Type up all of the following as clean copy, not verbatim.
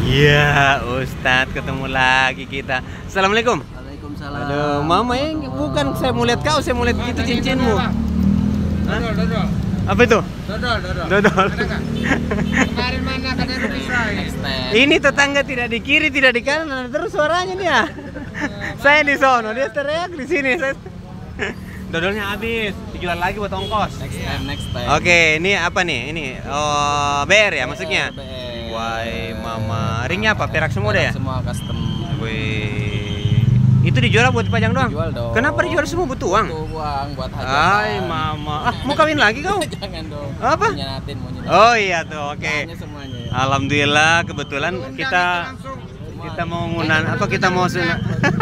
Iya, Ustadz, ketemu lagi kita. Assalamualaikum. Waalaikumsalam. Aduh, mama yang bukan saya mau lihat kau, saya mau lihat itu cincinmu. Hah? Dodol. Apa itu? Dodol. Dodol. Kemarin mana katanya bisa. Ini tetangga tidak di kiri, tidak di kanan, terus suaranya dia. Saya di sono, dia teriak di sini. Dodolnya habis, dijual lagi buat ongkos. Next time. Oke, ini apa nih? Ini BR ya masuknya. BR. Wah, mama. Ringnya apa? Perak semua deh ya? Semua custom. Wih. Itu dijual buat dipajang doang? Dijual dong. Kenapa dijual semua butuh uang? Butuh uang buat hajatan. Hai mama. Mau kawin lagi kau? Jangan dong. Apa? Mau nyanatin. Oh iya tuh, oke. Bahannya semuanya. Alhamdulillah kebetulan kita mau ngunan apa kita mau sunat.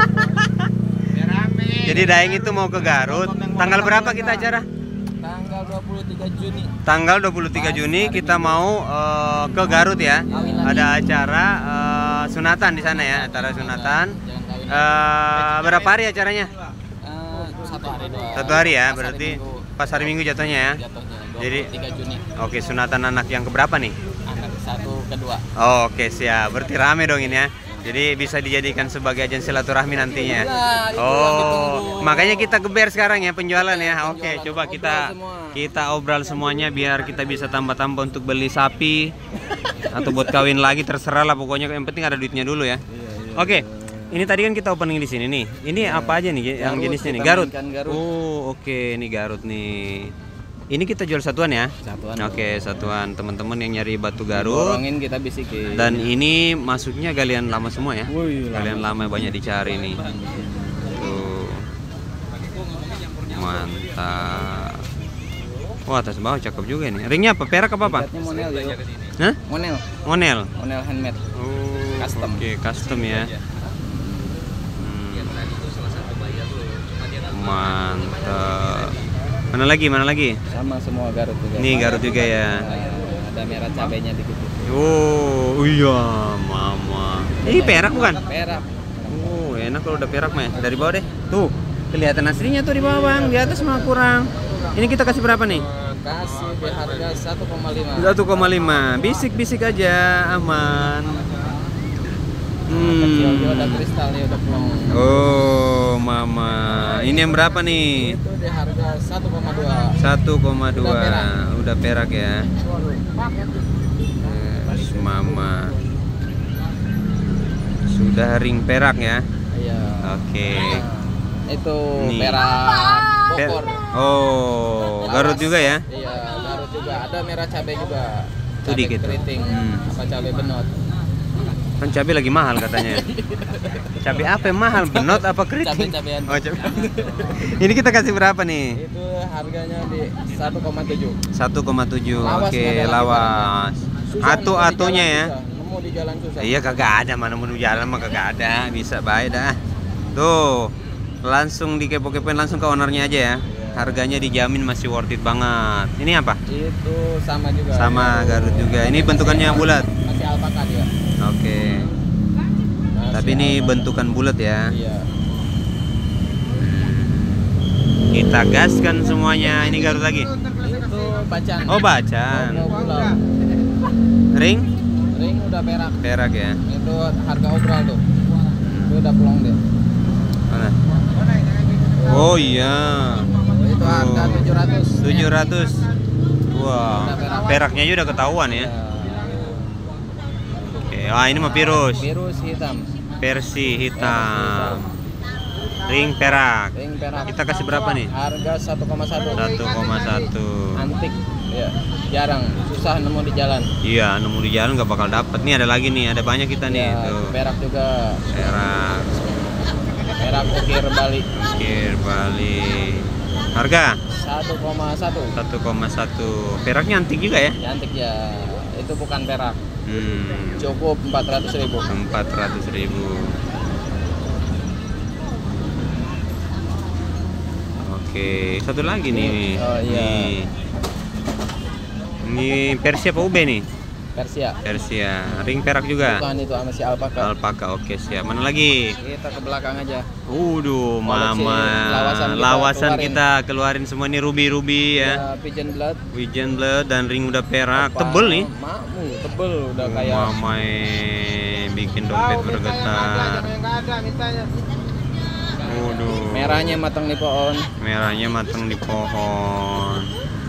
Jadi Daeng itu mau ke Garut. Tanggal berapa kita acara? Tanggal 23 Juni. Tanggal 23 Juni kita mau ke Garut ya. Ada acara sunatan di sana ya, acara sunatan. Berapa hari acaranya? 1 hari doang. 1 hari ya, Pas hari berarti Minggu. pas hari Minggu jatuhnya ya. Jatuhnya 23 Jadi Juni. oke, sunatan anak yang keberapa nih? Anak 1 kedua. Oh, oke siap, berarti rame dong ini ya. Jadi bisa dijadikan sebagai agen silaturahmi nantinya. Nah, itu yang Oh, ditunggu. makanya kita geber sekarang ya penjualan ya. Oke, Penjualan. coba Obrol kita obral semuanya biar kita bisa tambah-tambah untuk beli sapi atau buat kawin lagi, terserah lah pokoknya. Yang penting ada duitnya dulu ya. Oke, ini tadi kan kita opening di sini nih. Ini apa aja nih yang Garut, jenisnya nih? kita Garut. mainkan Garut. Oh, oke, ini Garut nih. Ini kita jual satuan ya? Satuan. Oke, satuan. Teman-teman yang nyari batu Garut. Borongin kita bisikin. Dan ini masuknya galian lama semua ya? Wih, Galian lama banyak dicari nih. Tuh. Mantap. Wah, atas bawah cakep juga nih. Ringnya apa? Perak apa apa? Ikatnya monel ya. Hah? Monel. Monel. Monel handmade. Oh, Custom. Oke, custom ya. Mantap. Mana lagi? Mana lagi? Sama semua Garut juga. Nih Garut juga ya. Ada merah cabenya dikit. Oh, iya, mama. Ini perak bukan? Perak. Oh, enak kalau udah perak mah. Dari bawah deh. Tuh, kelihatan aslinya tuh di bawah, Bang. Di atas mah kurang. Ini kita kasih berapa nih? Kasih di harga 1,5. 1,5. Bisik-bisik aja, aman. Kecil juga ada kristal ya, udah plong. Oh, mama. Ini yang berapa nih? Itu di harga 1,2. 1,2. Udah perak. Udah perak ya. Yes, mama. Sudah ring perak ya. Iya. Oke. Itu Nih. perak Bogor. Oh, Garut juga ya? Iya, Garut juga. Ada merah cabai juga. Itu Cabai dikit. keriting. Apa cabai benot? Kan cabai lagi mahal katanya. Cabai apa yang mahal? Benot apa keriting? Cabai-cabean. Oh, cabai. Ini kita kasih berapa nih? Itu harganya di 1,7. 1,7. Lawas Oke, nggak ada lagi lawas. Susah nemu di Atunya jalan, ya. susah. Nemu di jalan susah. Iya kagak ada, mana mau jalan mah kagak ada. Bisa baik dah. Tuh. Langsung dikepo-kepoin langsung ke ownernya aja ya. Harganya dijamin masih worth it banget. Ini apa? Itu sama juga. Sama Garut juga. Ini bentukannya bulat. Masih alpaka dia. Oke. Tapi ini bentukan bulat ya. Iya. Kita gaskan semuanya. Ini Garut lagi. Itu bacan. Oh, bacan. Harga obral. Ring? Ring udah perak. Perak ya. Itu harga obral tuh. Itu udah plong deh. Mana? Oh iya. Itu harga 700. 700. Wah, peraknya juga udah ketahuan ya. Oke, ini mah virus. Virus hitam. Versi hitam. Ring perak. Ring perak. Kita kasih berapa nih? Harga 1,1. 1,1. Antik. Ya, jarang, susah nemu di jalan. Iya, nemu di jalan nggak bakal dapet. Nih ada lagi nih, ada banyak kita nih. Ya, Tuh. perak juga. Perak. Perak ukir Bali. Ukir Bali. Harga 1,1. 1,1. Peraknya antik juga ya? Cantik ya. Itu bukan perak. Cukup 400.000. 400.000. Oke, satu lagi nih. Oh, iya. Nih. Ini Persia apa UB nih? Persia. Persia. Ring perak juga. Bukan itu sama si alpaka. Alpaka, oke siap. Mana lagi? Kita ke belakang aja. Koleksi mama. lawasan Kita keluarin semua nih ruby ya. Pigeon blood. Pigeon blood dan ring udah perak. Tebel nih. Tebel udah kayak. Mama bikin dompet bergetar. Enggak ada mintanya. Waduh. Merahnya matang di pohon. Merahnya matang di pohon.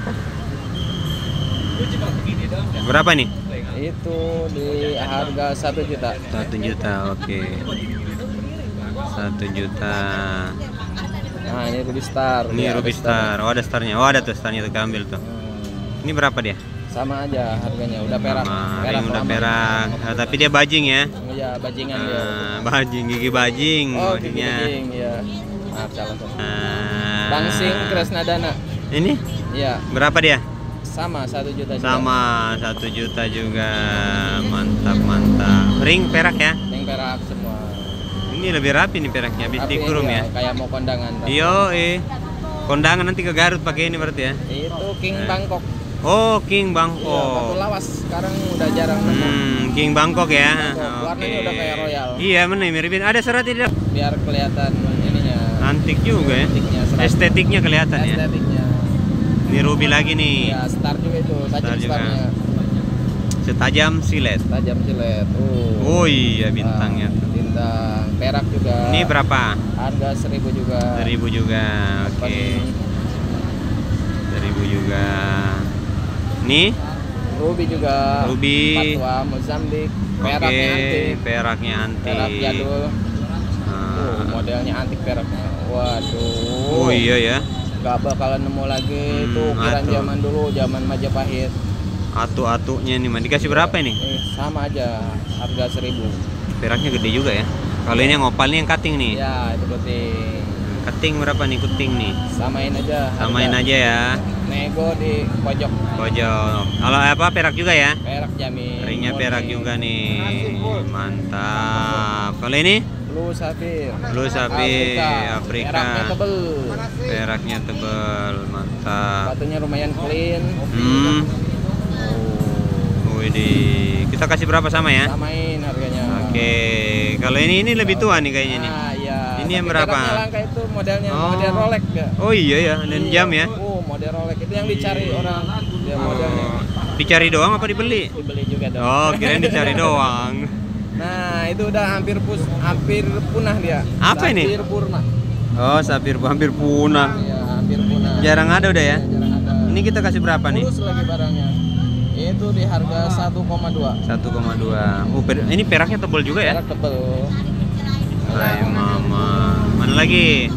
Berapa nih? Itu di harga 1 juta. 1 juta, oke. 1 juta. Nah, ini Ruby Star. Ini Dia Ruby ada Star. Oh, ada starnya. Oh, ada tuh starnya tuh, ambil tuh. Ini berapa dia? Sama aja harganya, udah perak. Sama, Perak ring udah lama. perak. Nah, tapi dia bajing ya. Iya, bajingan dia. Bajing, gigi bajing Oh, gigi maksudnya. bajing, iya. Maaf, salah. Bangsing Bangsing Kresnadana. Ini Iya, berapa dia? sama 1 juta juga. Sama 1 juta juga. Mantap, mantap. Ring perak ya. Yang perak semua. Ini lebih rapi nih peraknya, habis Tapi dikurum iya, ya. kayak mau kondangan. Iyo, kondangan nanti ke Garut pakai ini berarti ya. Itu King Bangkok. Oh, King Iya, batu Bangkok. lawas sekarang udah jarang nemu. King Bangkok ya. Bangkok. Warnanya udah kayak royal. Iya, mana miripin. Ada serat tidak? Biar kelihatan ininya. Antik juga ya. Antiknya, serat. Estetiknya kelihatan ya. Estetiknya. Ini ruby lagi nih. Ya, star juga itu, Star tajam juga. starnya. Setajam silet. Tajam silet. Oh iya, bintangnya. Bintang perak juga. Ini berapa? Harga 1000 juga. 1000 juga. Oke. 1000 juga. Nih, Ruby juga. Ruby. Patwa Mozambik. oke, Peraknya antik. peraknya antik. Perak jadul. Ah. Modelnya antik peraknya. Waduh. Oh iya ya. Gak bakalan nemu lagi itu ukiran atuh. zaman dulu, zaman Majapahit. Atu-atunya nih, Man. Dikasih berapa ini? Sama aja, harga 1000. Peraknya gede juga ya. Kalau ini yang opal nih yang cutting nih. Ya, itu penting. Cutting berapa nih? Kuting nih. Samain aja. Samain harga. aja ya. Nego di pojok. Pojok. Kalau apa perak juga ya? Perak jamin. Ringnya murni. perak juga nih. Mantap. Kalau ini? Blue Sapphire. Blue Sapphire, Afrika. Peraknya tebel. Peraknya tebal. Mantap. Batunya lumayan clean. Widih. Kita kasih berapa sama ya? Samain harganya. Oke. Kalau ini lebih tua nih kayaknya nih. Ah, iya. Ini yang Tapi berapa? peraknya langka itu modelnya Oh. model Rolex ya. Oh iya ya, dan Iya. jam ya. Model Rolex itu yang dicari orang. Ya, modelnya. Dicari doang apa dibeli? Dibeli juga dong. Oh, kirain dicari doang. Nah, itu udah hampir punah dia. Apa ini? Hampir purna. Oh, sapir hampir punah. Iya, hampir punah. Jarang ada udah ya. Iya, jarang ada. Ini kita kasih berapa nih? Mulus lagi barangnya. Itu di harga 1,2. 1,2. Oh, ini peraknya tebal juga ya? Perak tebel. Hai mama. Mana lagi?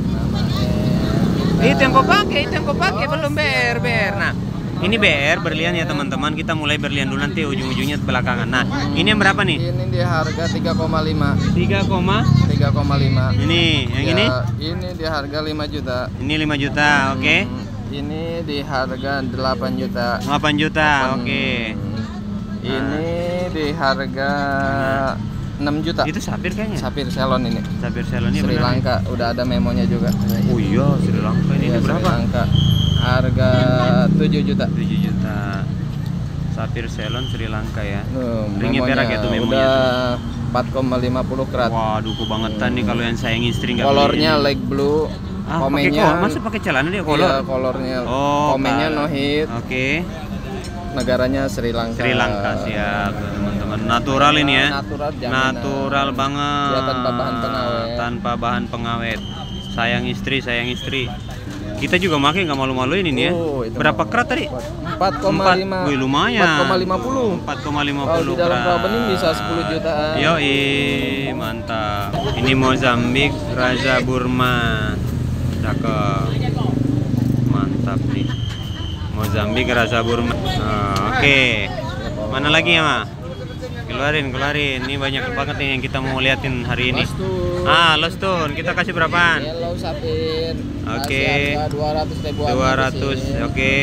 Itu yang kau pakai, belum BR. Nah, ini BR berlian ya teman-teman. Kita mulai berlian dulu nanti ujung-ujungnya belakangan. Nah, ini yang berapa nih? Ini di harga 3,5. 3, 3,5. ini, yang ini? Ini di harga 5 juta. Ini 5 juta, oke. Ini di harga 8 juta. 8 juta, oke. Ini di harga 6 juta. Itu sapir kayaknya. Sapir Ceylon ini. Sapir Ceylon ini Sri benar. Lanka, udah ada memonya juga. Oh iya, Sri Lanka ini Iya, berapa? Sri Lanka. Harga 7 juta. 7 juta. Sapir Ceylon Sri Lanka ya. Ringnya Memonya perak ya tuh memonya udah tuh. 4,50 karat. Waduh, kebangetan nih kalau yang sayang istri nggak Kolornya beli ini. light blue. Pakai kolor, masa pakai celana dia kolor? Iya, kolornya. Oh, Komennya kolor. no hit. Oke. Negaranya Sri Lanka. Sri Lanka siap teman-teman. Natural ini ya. Natural, jaminan. Natural banget. Dia tanpa bahan pengawet. Tanpa bahan pengawet. Sayang istri. Kita juga makai nggak malu-maluin ini ya. Itu Berapa mau. kerat tadi? 4,5. Wih, lumayan. 4,50. 4,50 Kalau di dalam kerat. Rawabening bisa 10 jutaan. Yoi, mantap. Ini Mozambik Raja Burma. Cakep. Mantap nih. Mozambik Raja Burma. Oke. Mana lagi ya, Ma? Keluarin. Ini banyak banget nih yang kita mau liatin hari ini. Lost Tune. Kita kasih berapaan? Yellow Sapphire. Oke. Masih harga 200 ribuan. 200. Oke.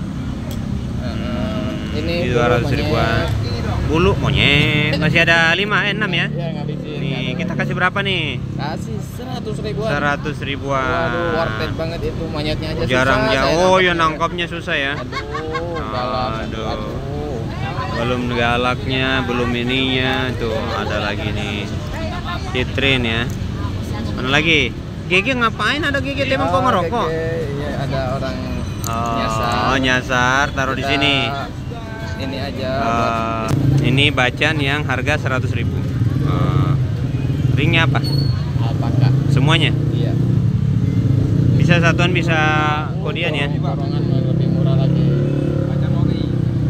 Ini 200 ribuan. Bulu monyet. Masih ada 5, 6 ya? Iya, ngabisin. Nih, kita kasih berapa nih? Kasih 100 ribuan. 100 ribuan. Waduh, worth it banget itu monyetnya aja Jarang susah, jauh. saya Oh ya nangkepnya. nangkapnya susah ya. Aduh, dalam. Aduh. Belum galaknya, belum ininya. Tuh ada lagi nih. Citrin ya. Mana lagi? Gege ngapain ada gege emang kok ngerokok? Iya, ada orang nyasar. Oh, nyasar taruh di Kita sini. Ini aja. Ini bacan yang harga 100.000. Ringnya apa? Apakah? Semuanya? Iya. Bisa satuan, bisa kodian ya? Porongan lebih murah lagi. Baca mogi.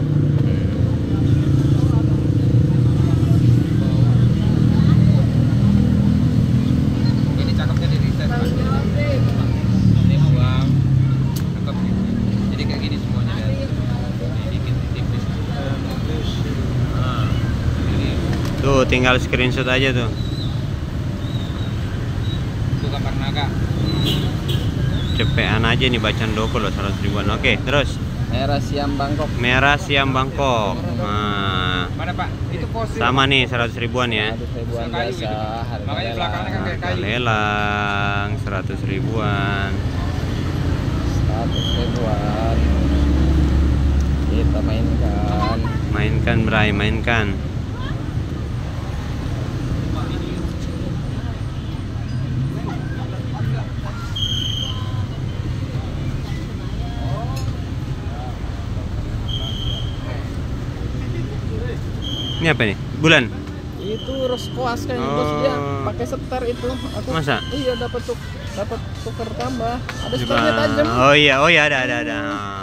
Ini cakepnya di reset, Pak. Ini uang. Cakep gitu. Jadi kayak gini semuanya ya. Ini dikit tipis. Nah, ini Tuh tinggal screenshot aja tuh. itu gambar naga. Cepetan aja nih bacan doko loh 100.000-an. Oke, terus Merah Siam Bangkok. merah Siam Bangkok. Nah, Mana Pak? Itu fosil. sama nih 100.000-an ya. 100.000-an Kayu biasa. gitu. Harga Makanya lelang. belakangnya kan kayak Harga kayu. lelang 100.000-an. 100.000-an. Kita mainkan. Mainkan Bray, mainkan. Ini apa nih? Bulan? Itu Roskoas kayaknya Oh. bos, dia pakai setar itu. Aku Masa? Iya, dapat tuker tambah. Ada setarnya tajam. Oh iya, ada.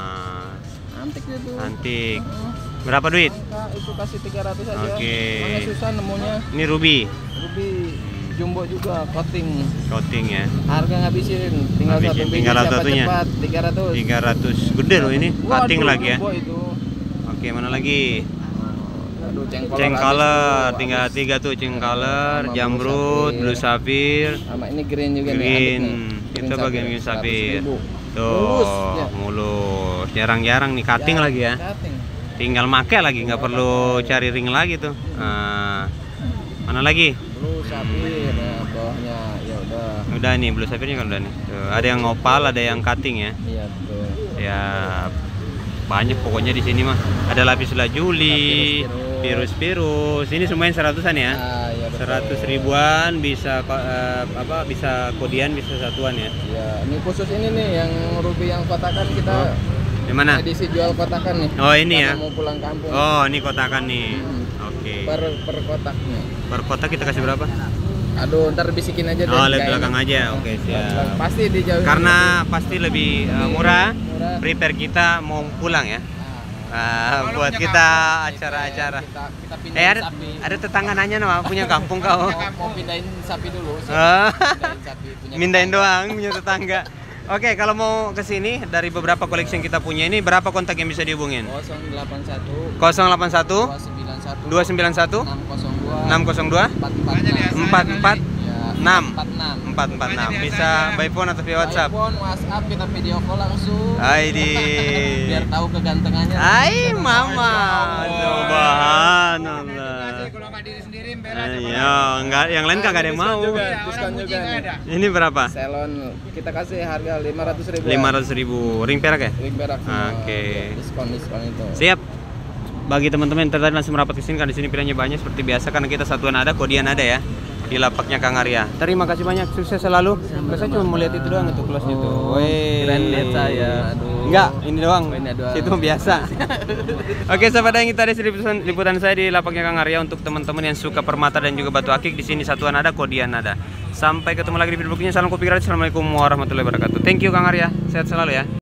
Antik itu. Antik. Berapa duit? Angka itu kasih 300 aja. Oke. Makanya susah nemunya. Ini ruby, Ruby jumbo juga coating. coating ya. Harga ngabisin. Tinggal Ngabisin, satu biji tinggal siapa satunya. cepat 300. 300. Gede loh ini, cutting Waduh, lagi ya. jumbo itu. Oke, mana lagi? Aduh, Ceng habis color, tuh. tinggal Habis. 3 tuh ceng color, Sama jamrut, blue blue sapphire, Sama ini green juga nih, green. adiknya. Green Itu bagian green sapphire. 100.000. Tuh, Mulus, ya. mulus. Jarang-jarang nih cutting Ya, lagi ya. cutting. Tinggal make lagi, nggak perlu cari ring lagi tuh. Nah, mana lagi? Blue sapphire, nah, bawahnya ya udah. Udah nih, blue sapphire-nya kan udah nih. Tuh, ada yang opal, ada yang cutting ya. Iya betul. Ya banyak pokoknya di sini mah. Ada lapis lazuli, virus. Ini semuanya 100-an ya. Ah, iya betul. 100.000-an bisa bisa kodian, bisa satuan ya. Ya, ini khusus ini nih yang ruby yang kotakan kita Di mana? edisi jual kotakan nih. Oh, ini Karena ya. mau pulang kampung. Oh, ini kotakan nih. Oke. Per kotaknya. Per kotak kita kasih berapa? Aduh, ntar bisikin aja deh. Oh, lihat nggak belakang enak. aja. Oke, siap. Pasti dijauhin. Karena pasti lebih murah. Murah. Prepare kita mau pulang ya. Ah, Buat kita acara-acara. kita pindahin ada, sapi. ada tetangga nanya nama punya kampung kau. Mau pindahin sapi dulu. Ah. Pindahin sapi punya Mindain tetangga. doang punya tetangga. Oke, kalau mau ke sini dari beberapa koleksi yang kita punya ini berapa kontak yang bisa dihubungin? 081 081 291 602 602 44 44 6 446. Bisa by phone atau via WhatsApp. iPhone, WhatsApp, kita video call langsung. Aidi. Biar tahu kegantengannya. Hai mama. Subhanallah. Kalau nggak diri sendiri, bela aja. Ayo, enggak yang lain kagak ada yang mau. Diskon juga nih. Ini berapa? Salon kita kasih harga 500.000. 500.000. Ring perak ya? Ring perak semua. Oke. Diskon itu. Siap. Bagi teman-teman yang tertarik langsung merapat ke sini, karena di sini pilihannya banyak seperti biasa karena kita satuan ada, kodian ada ya. Di lapaknya Kang Arya. Terima kasih banyak, sukses selalu. Saya cuma mau lihat itu doang itu close-nya tuh. Weh. Keren lihat saya. Aduh. Enggak, ini doang. Oh, ini doang. Situ mah biasa. Oke, sahabat yang kita liputan saya di lapaknya Kang Arya untuk teman-teman yang suka permata dan juga batu akik. Di sini satuan ada, kodian ada. Sampai ketemu lagi di video berikutnya. Salam kopi gratis. Assalamualaikum warahmatullahi wabarakatuh. Thank you Kang Arya. Sehat selalu ya.